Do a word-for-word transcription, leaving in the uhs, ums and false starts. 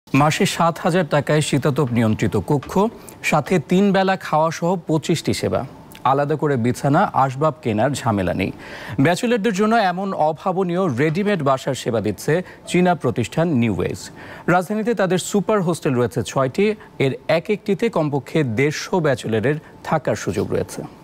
মাসে সাত হাজার টাকায় শীতাতপ নিয়ন্ত্রিত কক্ষ, সাথে তিন বেলা খাওয়া সহ পঁচিশটি সেবা। আলাদা করে বিছানা আসবাব কেনার ঝামেলা নেই। ব্যাচেলরদের জন্য এমন অভাবনীয় রেডিমেড বাসার সেবা দিচ্ছে চীনা প্রতিষ্ঠান নিউ ওয়েজ। রাজধানীতে তাদের সুপার হোস্টেল রয়েছে ছয়টি, এর এক একটিতে কমপক্ষে দেড়শো ব্যাচেলরের থাকার সুযোগ রয়েছে।